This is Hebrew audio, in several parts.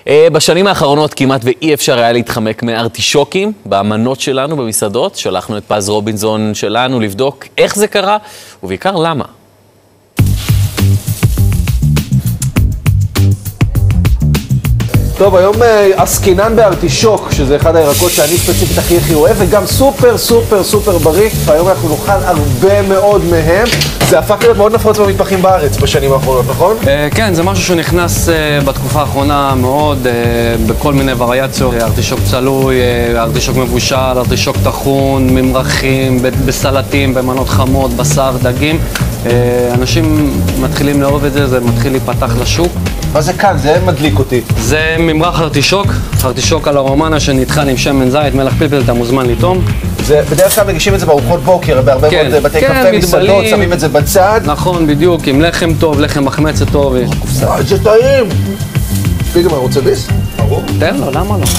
בשנים האחרונות כמעט ואי אפשר היה להתחמק מארטישוקים באמנות שלנו במסעדות. שלחנו את פז רובינזון שלנו לבדוק איך זה קרה ובעיקר למה. טוב, היום עסקינן בארטישוק, שזה אחד הירקות שאני ספציפית הכי אוהב, וגם סופר סופר סופר בריא. והיום אנחנו נאכל הרבה מאוד מהם. זה הפך להיות מאוד נפוץ במטבחים בארץ בשנים האחרונות, נכון? כן, זה משהו שנכנס בתקופה האחרונה מאוד בכל מיני וריאציות. ארטישוק צלוי, ארטישוק מבושל, ארטישוק טחון, ממרחים, בסלטים, במנות חמות, בשר, דגים. אנשים מתחילים לאהוב את זה, זה מתחיל להיפתח לשוק. מה זה כאן? זה מדליק אותי. זה ממרח ארטישוק, ארטישוק על הרומנה שנטחן עם שמן זית, מלח פלפל, אתה מוזמן לטעום. בדרך כלל מגישים את זה בארוחות בוקר, בהרבה מאוד בתי קפה, מסעדות, שמים את זה בצד. נכון, בדיוק, עם לחם טוב, לחם מחמצת טוב. זה טעים! פיגה, מה, רוצה ביס? ברור. תן לו, למה לא?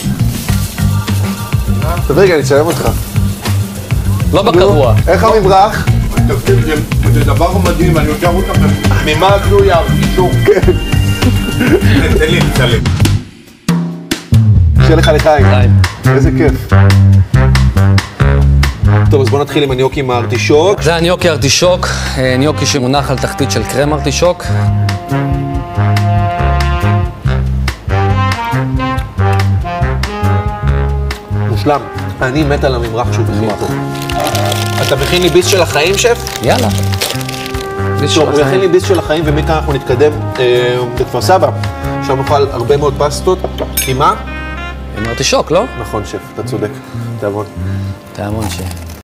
טוב, רגע, אני אצלם אותך. לא בקבוע. איך הממרח? זה דבר מדהים, אני יותר אותם ממה גלויה, ארטישוק. תן לי לצלם. שיהיה לך לחיים. איזה כיף. טוב, אז בוא נתחיל עם הניוקי עם הארטישוק. זה הניוקי ארטישוק, ניוקי שמונח על תחתית של קרם ארטישוק. מושלם. אני מת על הממרח שהוא בכלל. אתה מכין לי ביס של החיים, שף? יאללה. טוב, הוא יכין לי ביס של החיים, ומכאן אנחנו נתקדם בכפר סבא. שם נאכל הרבה מאוד פסטות. עם מה? עם ארטישוק, לא? נכון, שף, אתה צודק. תיאבון. תיאבון שף.